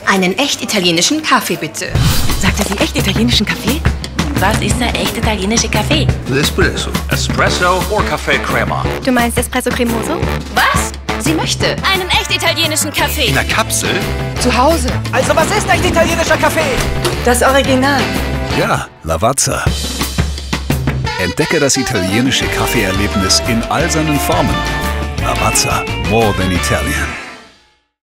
Einen echt italienischen Kaffee, bitte. Sagte sie echt italienischen Kaffee? Was ist der echte italienische Kaffee? Espresso. Espresso or Café Crema? Du meinst Espresso Cremoso? Was? Sie möchte Einen echt italienischen Kaffee. In der Kapsel? Zu Hause. Also was ist echt italienischer Kaffee? Das Original. Ja, Lavazza. Entdecke das italienische Kaffeeerlebnis in all seinen Formen. Lavazza, more than Italian.